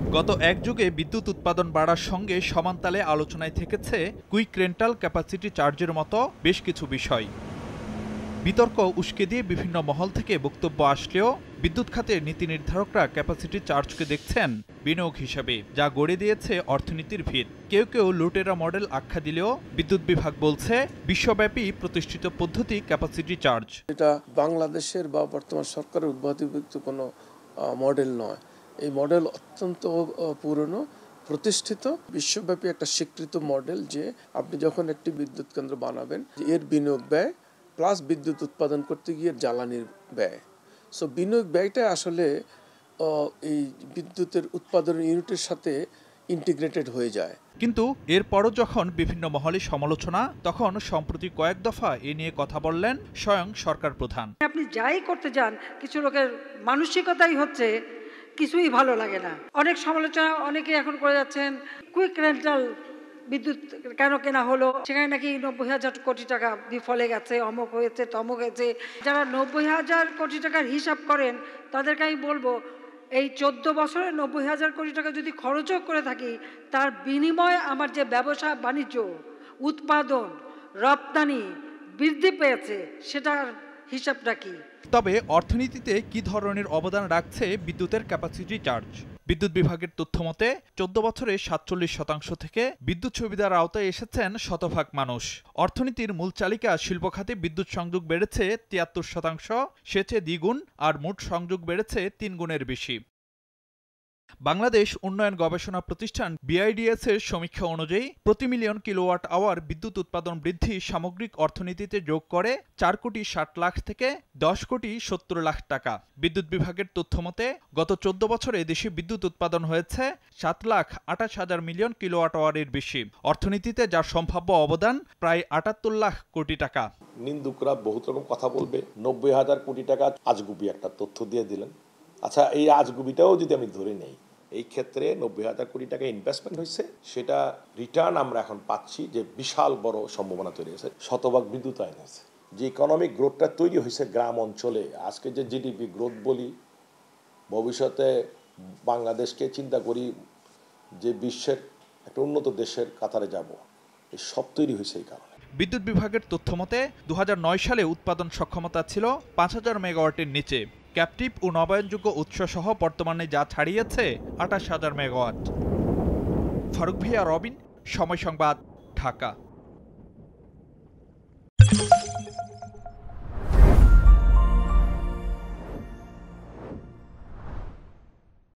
গত এক যুগে বিদ্যুৎ উৎপাদন বাড়ার সঙ্গে সমানতালে আলোচনায় থেকেছে কুইক রেন্টাল ক্যাপাসিটি চার্জের মতো বেশ কিছু বিষয়। বিতর্ক উস্কে দিয়ে বিভিন্ন মহল থেকে বক্তব্য আসলেও বিদ্যুৎ খাতের নীতি নির্ধারকরা ক্যাপাসিটি চার্জকে দেখছেন বিনিয়োগ হিসেবে, যা গড়ে দিয়েছে অর্থনীতির ভিত। কেউ কেউ লুটেরা মডেল আখ্যা দিলেও বিদ্যুৎ বিভাগ বলছে বিশ্বব্যাপী প্রতিষ্ঠিত পদ্ধতি ক্যাপাসিটি চার্জ। এটা বাংলাদেশের বা বর্তমান সরকারের উদ্ভাবিত কোনো মডেল নয়। এই মডেল অত্যন্ত পুরনো, প্রতিষ্ঠিত, বিশ্বব্যাপী একটা স্বীকৃত মডেল যে আপনি যখন একটি বিদ্যুৎ কেন্দ্র বানাবেন এর বিনিয়োগ ব্যয় প্লাস বিদ্যুৎ উৎপাদন করতে গিয়ে জ্বালানির ব্যয়, সো বিনিয়োগ ব্যয়টা আসলে এই বিদ্যুতের উৎপাদন ইউনিটের সাথে ইন্টিগ্রেটেড হয়ে যায়। কিন্তু এরপরও যখন বিভিন্ন মহলে সমালোচনা, তখন সম্প্রতি কয়েক দফা এ নিয়ে কথা বললেন স্বয়ং সরকার প্রধান। আপনি যাই করতে যান, কিছু লোকের মানসিকতাই হচ্ছে কিছুই ভালো লাগে না। অনেক সমালোচনা অনেকে এখন করে যাচ্ছেন, কুইক রেন্টাল বিদ্যুৎ কেন কেনা হলো, সেখানে নাকি 90,000 কোটি টাকা বিফলে গেছে, অমক হয়েছে, তমক হয়েছে। যারা 90,000 কোটি টাকার হিসাব করেন তাদেরকে আমি বলবো, এই 14 বছরে 90,000 কোটি টাকা যদি খরচও করে থাকি, তার বিনিময়ে আমার যে ব্যবসা বাণিজ্য, উৎপাদন, রপ্তানি বৃদ্ধি পেয়েছে, সেটার হিসাবটা কি? তবে অর্থনীতিতে কি ধরনের অবদান রাখছে বিদ্যুতের ক্যাপাসিটি চার্জ? বিদ্যুৎ বিভাগের তথ্যমতে 14 বছরে 47% থেকে বিদ্যুৎ সুবিধার আওতায় এসেছেন শতভাগ মানুষ। অর্থনীতির মূল চালিকা শিল্প খাতে বিদ্যুৎ সংযোগ বেড়েছে 73%, সেচে দ্বিগুণ, আর মোট সংযোগ বেড়েছে 3 গুণের বেশি। বাংলাদেশ উন্নয়ন গবেষণা প্রতিষ্ঠান BIDS এর সমীক্ষা অনুযায়ী প্রতি মিলিয়ন কিলোওয়াট আওয়ার বিদ্যুৎ উৎপাদন বৃদ্ধি সামগ্রিক অর্থনীতিতে যোগ করে 4,60,00,000 থেকে 10,70,00,000 টাকা। বিদ্যুৎ বিভাগের তথ্যমতে গত 14 বছরে দেশে বিদ্যুৎ উৎপাদন হয়েছে 7,28,000 মিলিয়ন কিলোওয়াট আওয়ারের বেশি। অর্থনীতিতে যার সম্ভাব্য অবদান প্রায় 78 লাখ কোটি টাকা। নিন্দুকরা বহুত রকম কথা বলবে, 90,000 কোটি টাকা আজগুবি একটা তথ্য দিয়ে দিলেন। আচ্ছা, এই আজগুবিটাও যদি আমি ধরে নেই, এই ক্ষেত্রে 90,000 কোটি টাকা ইনভেস্টমেন্ট হয়েছে, সেটা রিটার্ন আমরা এখন পাচ্ছি যে বিশাল বড় সম্ভাবনা তৈরি হয়েছে। শতভাগ বিদ্যুতায়ন হয়েছে, যে ইকোনমিক গ্রোথটা তৈরি হয়েছে গ্রাম অঞ্চলে। আজকে যে GDP গ্রোথ বলি, ভবিষ্যতে বাংলাদেশকে চিন্তা করি যে বিশ্বের একটা উন্নত দেশের কাতারে যাব, এই সব তৈরি হয়েছে এই কারণে। বিদ্যুৎ বিভাগের তথ্যমতে 2009 সালে উৎপাদন সক্ষমতা ছিল 5,000 মেগাওয়াটের নিচে। ক্যাপটিভ ও নবায়নযোগ্য উৎস সহ বর্তমানে যা ছাড়িয়েছে 28,000 মেগাওয়াট। ফারুক ভিয়া, রবিন, সময় সংবাদ, ঢাকা।